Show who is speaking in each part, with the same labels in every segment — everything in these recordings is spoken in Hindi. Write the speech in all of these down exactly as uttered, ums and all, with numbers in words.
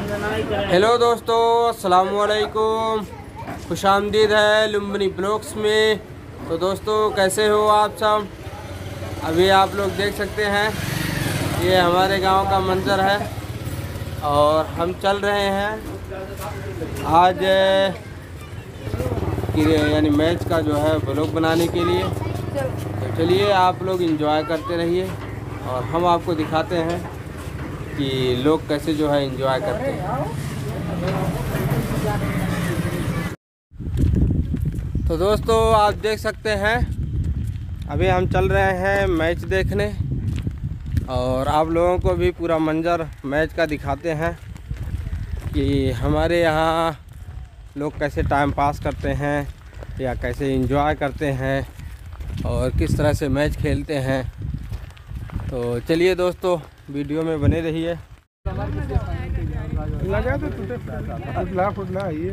Speaker 1: हेलो दोस्तों, अस्सलाम वालेकुम। खुशामदीद है लुम्बिनी ब्लॉग्स में। तो दोस्तों कैसे हो आप सब। अभी आप लोग देख सकते हैं ये हमारे गांव का मंजर है और हम चल रहे हैं आज यानी मैच का जो है ब्लॉग बनाने के लिए। तो चलिए आप लोग एंजॉय करते रहिए और हम आपको दिखाते हैं कि लोग कैसे जो है एंजॉय करते हैं। तो दोस्तों आप देख सकते हैं अभी हम चल रहे हैं मैच देखने और आप लोगों को भी पूरा मंजर मैच का दिखाते हैं कि हमारे यहाँ लोग कैसे टाइम पास करते हैं या कैसे एंजॉय करते हैं और किस तरह से मैच खेलते हैं। तो चलिए दोस्तों वीडियो में बने रहिए।
Speaker 2: लगा तो टूटे फुटला फुटला ये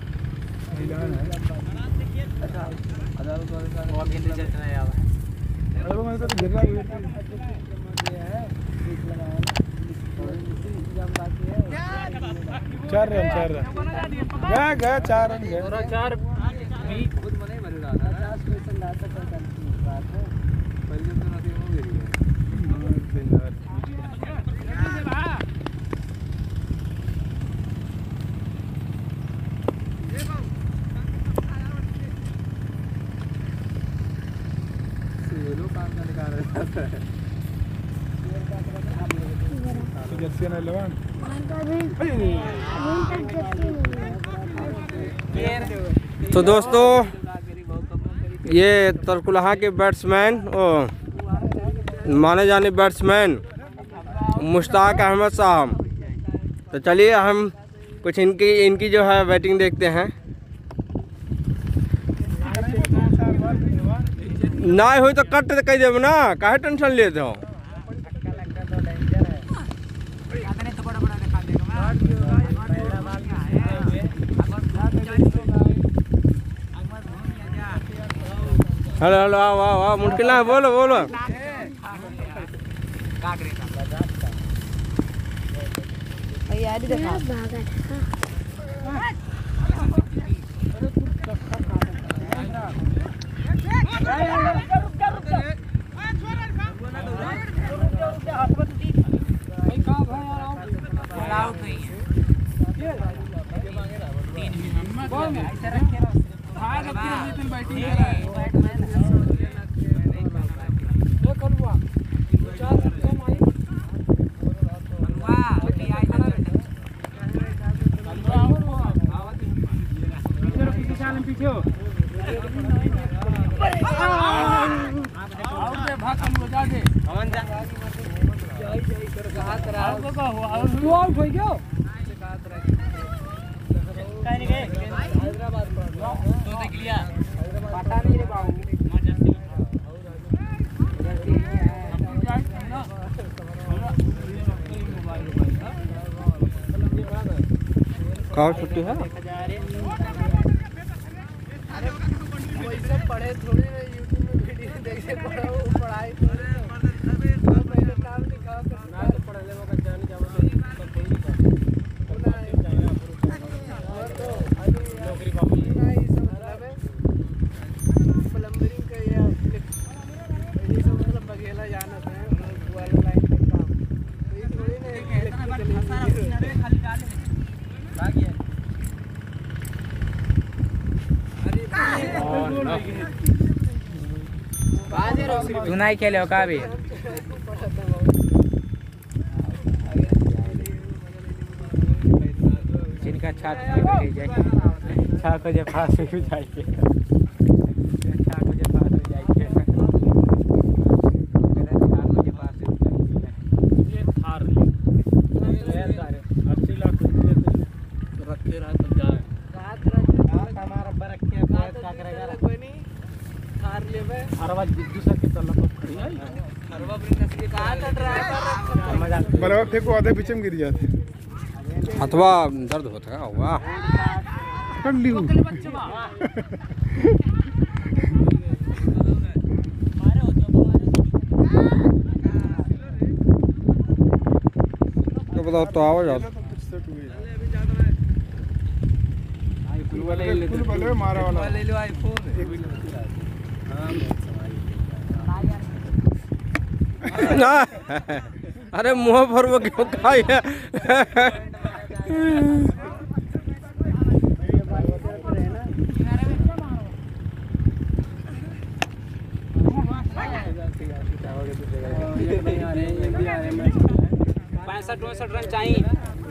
Speaker 2: चार रन चार रन गया गया चार रन गया चार
Speaker 1: तो दोस्तों ये तरकुलहा के बैट्समैन ओ माने जाने बैट्समैन मुश्ताक अहमद साहब। तो चलिए हम कुछ इनकी इनकी जो है बैटिंग देखते हैं। ना हो तो कट कह देव ना, काहे टेंशन लेते हो। हेलो हेलो आओ आओ आओ मुश्किल है, बोलो बोलो। कहाँ छुट्टी है?
Speaker 2: पढ़े थोड़ी यूट्यूब में वीडियो देख के पढ़ो पढ़ाई प्लम्बरिंग का या ये सब मतलब बघेला जाना है वाला लाइन पे काम तो ये थोड़ी ना
Speaker 3: तू नहीं खेले का भी जिनका छात पे जाए छात को जे पास हो जाए छात को जे पास हो जाए छात को जे पास हो जाए ये थार अस्सी लाख रखे रहा तो जाए रात रात हमारा बरक के क्या करेगा कोई नहीं थार लेवे अरवा दूसरा के तल्ला तो खड़ी है अरवा ब्रिंग के कहां कट रहा है मजाक
Speaker 2: बलवा फेंको आधे पीछे में गिर जाते
Speaker 1: अथवा दर्द होता है। वाह
Speaker 2: कर ली
Speaker 1: तो बताओ तो आवाज
Speaker 2: मारा वाला ले लो आईफोन।
Speaker 1: ना अरे मुँह पर वो क्यों खाई है?
Speaker 3: पैंसठ उनसठ रन चाहिए।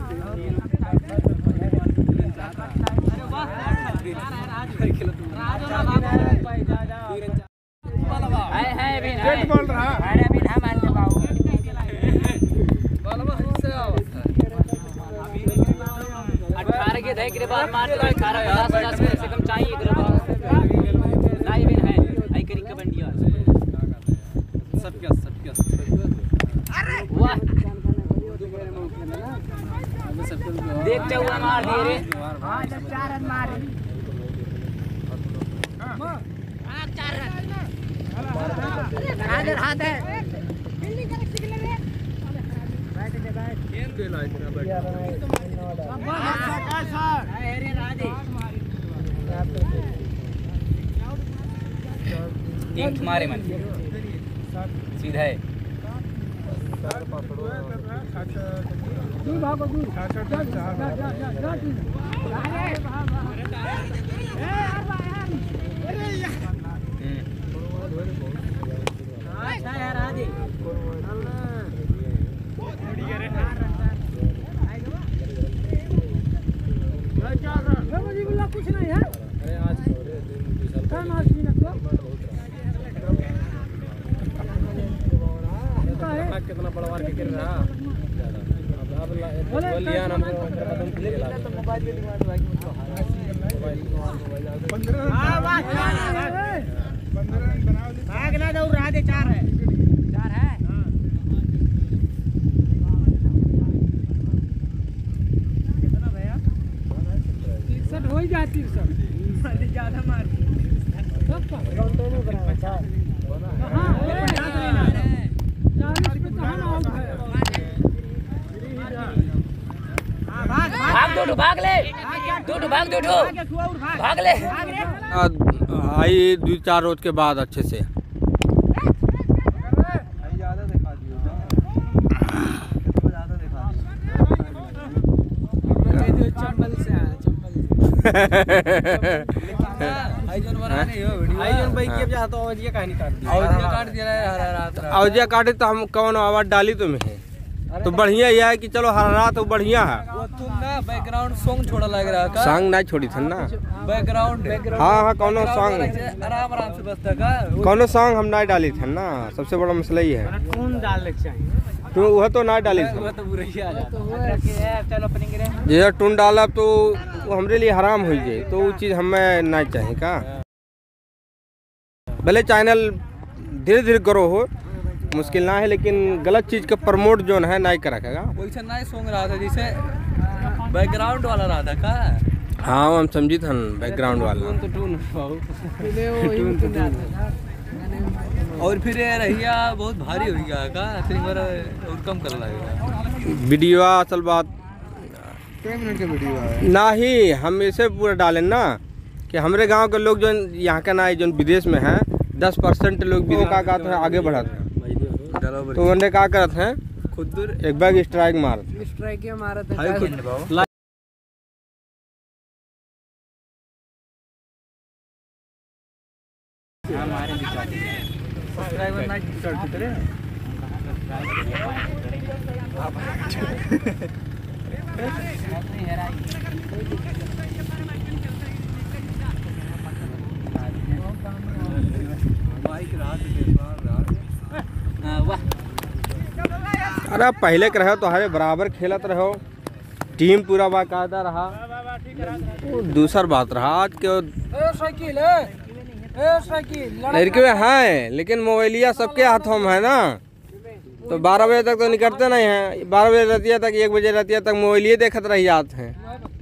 Speaker 3: अठारह के दही के बाद मार अठारह पचास पचास से कम चाहिए। नहीं भी है आई करी कबड्डी सब क्या सब क्या वाह देखते हुए मार दिए रे। हां चार रन मारे। हां चार रन हाथ हाथ है फील्डिंग कर सिखले रे। बैठ दे बैठ गेम दे ला इतना बैठ अरे राधे एक मारे मन सीधा है। दूर भागो दूर जा जा जा जा जा अरे यार अच्छा यार आदि कुछ नहीं है। अरे आज कितना बड़ा वार के गिर रहा। अब लिया ना तो मोबाइल पे डिमांड बाकी भाग ना दौड़ रहा दे। चार है चार है कितना भैया तिरसठ हो ही जाए। तिरसठ ज्यादा मार सबका में बनाया चार हां चालीस पे कहां आउट है। भाग दो भाग ले दो भाग दो भाग ले
Speaker 1: आई दो चार रोज के बाद अच्छे से
Speaker 2: ज्यादा दिखा दियो ज्यादा दिखा दियो चंबल से आया चंबल आईजन बना नहीं हो वीडियो आईजन भाई के जाता हूं अवजिया कहानी काट दी अवजिया काट दिया हर रात
Speaker 1: अवजिया काटे तो हम कौन आवाज डाली तुम्हें तो बढ़िया ये है कि चलो हर रात तो बढ़िया है।
Speaker 2: वो तुम ना बैकग्राउंड सॉन्ग छोड़ा लग रहा का
Speaker 1: सॉन्ग नहीं छोड़ी थी ना
Speaker 2: बैकग्राउंड
Speaker 1: हाँ हाँ कौनो सॉन्ग
Speaker 2: आराम आराम से बजता का
Speaker 1: कौनो सॉन्ग हम नहीं डाली थे ना। सबसे बड़ा मसला ही है
Speaker 2: टून डालने चाहिए
Speaker 1: तो वह तो नहीं डाली थी।
Speaker 2: वो तो बुरा ही आ जाता है। चलो अपनी गिरे
Speaker 1: ये टून डाला तो वो हमरे लिए हराम हो जाए तो वो चीज़ हमें नहीं चाहिए का। भले चैनल धीरे धीरे करो हो मुश्किल ना है लेकिन गलत चीज़ का प्रमोट जो है नहीं करेगा।
Speaker 2: वैसे नहीं सॉन्ग रहा था जैसे बैकग्राउंड वाला रहा था का।
Speaker 1: हाँ हम समझी था बैकग्राउंड वाला
Speaker 2: तो टून और फिर ये रहिया बहुत भारी हो गया का बार और कम कर लगेगा।
Speaker 1: वीडियो असल बात
Speaker 2: कितने मिनट का वीडियो है
Speaker 1: ना ही हम इसे पूरा डालें ना कि हमारे गांव के लोग जो यहाँ का ना जो विदेश में है दस परसेंट लोग विदेश का कहते हैं आगे बढ़ाते हैं तो उन्होंने क्या करते हैं
Speaker 2: खुद
Speaker 1: एक बार स्ट्राइक मार
Speaker 2: स्ट्राइक मारा था सब्सक्राइबर ना करते रे
Speaker 1: अरे पहले के रहो तो हरे बराबर खेलत रहो टीम पूरा बाकायदा रहा। दूसर बात रहा आज के
Speaker 2: साइकिल
Speaker 1: लड़के हैं लेकिन मोबाइलिया सबके हाथों में है ना तो बारह बजे तक तो निकलते नहीं हैं। बारह बजे रतिया तक एक बजे रतिया तक मोबाइलिए देखते रह जाते हैं।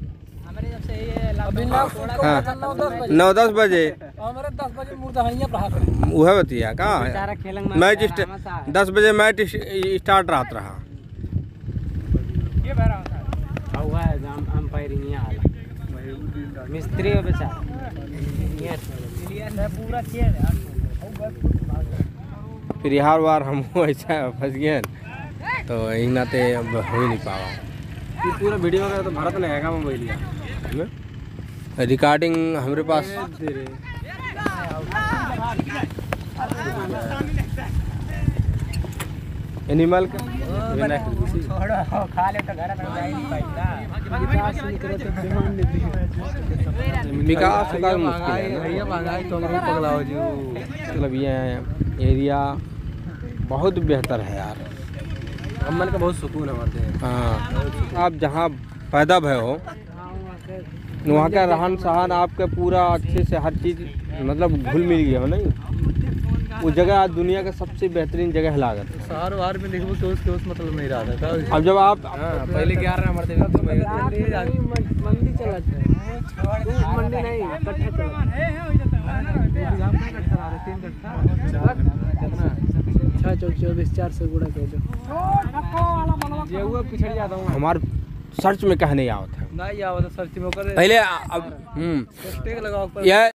Speaker 1: हाँ नौ दस बजे
Speaker 2: दस बजे
Speaker 1: वह बतिया का मैच दस बजे मैच स्टार्ट रात रहा।
Speaker 2: मिस्त्री हो बेचारा पूरा खेल
Speaker 1: फिर हर बार हम ऐसा फंस गए तो यही नाते अब हो ही नहीं पावा।
Speaker 3: ये पूरा वीडियो वगैरह तो भारत में आएगा मोबाइल या
Speaker 1: रिकॉर्डिंग हमारे पास एनिमल का
Speaker 2: खा ले तो घर में जा ही नहीं पाएगा
Speaker 1: विकास का मुश्किल है
Speaker 3: भैया महंगाई तो हम पगलाओ जी।
Speaker 1: मतलब ये एरिया बहुत बेहतर है यार,
Speaker 3: अमन का बहुत सुकून है हमारे।
Speaker 1: हाँ आप जहाँ पैदा भय हो वहाँ का रहन सहन आपके पूरा अच्छे से हर चीज़ मतलब घुल मिल गया हो नहीं, वो जगह आज दुनिया का सबसे बेहतरीन जगह है लागत।
Speaker 3: शहर वार में देखो तो उसके उस मतलब नहीं रहा था।
Speaker 1: अब जब आप
Speaker 3: पहले ग्यारह नंबर देगा तो
Speaker 2: मंडी चलाते हैं मंडी नहीं कट्ठा छः चौक चौबीस चार से गुड़ा कह दो
Speaker 3: पिछड़ जाता हूँ
Speaker 1: हमारे सर्च में कहा नहीं आवत है
Speaker 3: नहीं आवत सर्च में
Speaker 1: पहले अब हम्म
Speaker 3: लगाओ
Speaker 1: यह